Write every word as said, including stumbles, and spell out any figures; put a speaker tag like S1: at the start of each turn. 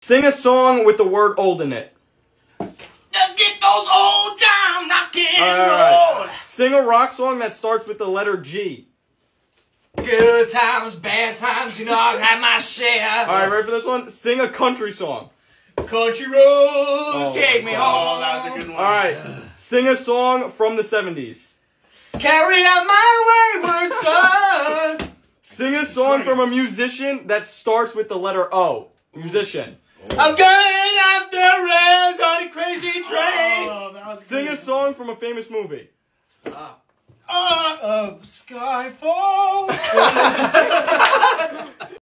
S1: Sing a song with the word old in it.
S2: Let's get those old time knocking
S1: All right, all right. Sing a rock song that starts with the letter G.
S2: Good times, bad times, you know I've had my share.
S1: All right, ready for this one? Sing a country song.
S2: Country roads
S1: Oh,
S2: take me
S1: God.
S2: home.
S3: Oh, that was a good one.
S1: All right, sing a song from the seventies.
S2: Carry on my wayward son.
S1: Sing a song from a musician that starts with the letter O. Musician.
S2: I'm going after a going crazy train.
S3: Oh, that was
S1: Sing
S3: good.
S1: a song from a famous movie.
S2: Uh,
S3: Uh,
S2: uh, Skyfall.